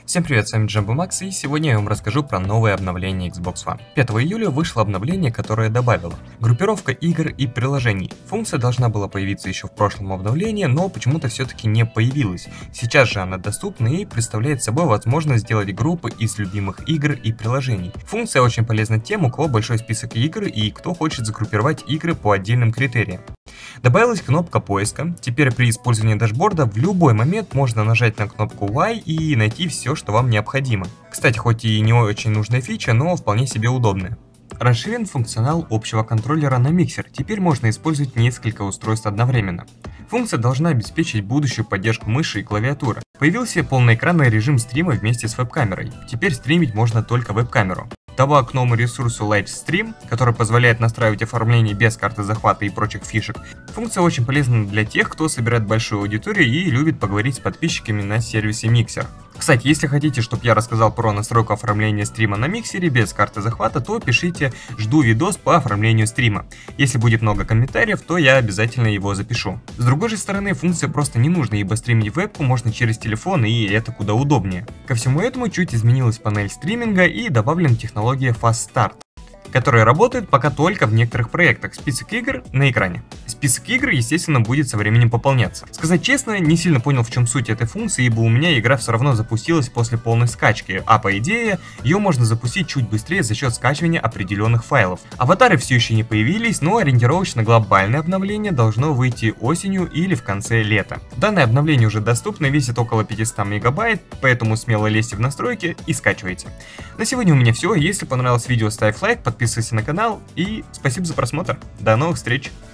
Всем привет, с вами Джамбо Макс, и сегодня я вам расскажу про новое обновление Xbox One. 5 июля вышло обновление, которое добавило группировка игр и приложений. Функция должна была появиться еще в прошлом обновлении, но почему-то все-таки не появилась. Сейчас же она доступна и представляет собой возможность сделать группы из любимых игр и приложений. Функция очень полезна тем, у кого большой список игр и кто хочет загруппировать игры по отдельным критериям. Добавилась кнопка поиска. Теперь при использовании дашборда в любой момент можно нажать на кнопку Y и найти все, что вам необходимо. Кстати, хоть и не очень нужная фича, но вполне себе удобная. Расширен функционал общего контроллера на миксер. Теперь можно использовать несколько устройств одновременно. Функция должна обеспечить будущую поддержку мыши и клавиатуры. Появился полноэкранный режим стрима вместе с веб-камерой. Теперь стримить можно только веб-камеру. Добавок к новому ресурсу Livestream, который позволяет настраивать оформление без карты захвата и прочих фишек. Функция очень полезна для тех, кто собирает большую аудиторию и любит поговорить с подписчиками на сервисе Mixer. Кстати, если хотите, чтобы я рассказал про настройку оформления стрима на миксере без карты захвата, то пишите «Жду видос по оформлению стрима». Если будет много комментариев, то я обязательно его запишу. С другой же стороны, функция просто не нужна, ибо стримить вебку можно через телефон, и это куда удобнее. Ко всему этому чуть изменилась панель стриминга и добавлена технология Fast Start, которая работает пока только в некоторых проектах. Список игр на экране. Список игр, естественно, будет со временем пополняться. Сказать честно, не сильно понял, в чем суть этой функции, ибо у меня игра все равно запустилась после полной скачки, а по идее, ее можно запустить чуть быстрее за счет скачивания определенных файлов. Аватары все еще не появились, но ориентировочно глобальное обновление должно выйти осенью или в конце лета. Данное обновление уже доступно, весит около 500 мегабайт, поэтому смело лезьте в настройки и скачивайте. На сегодня у меня все. Если понравилось видео, ставь лайк, подписывайся на канал и спасибо за просмотр. До новых встреч!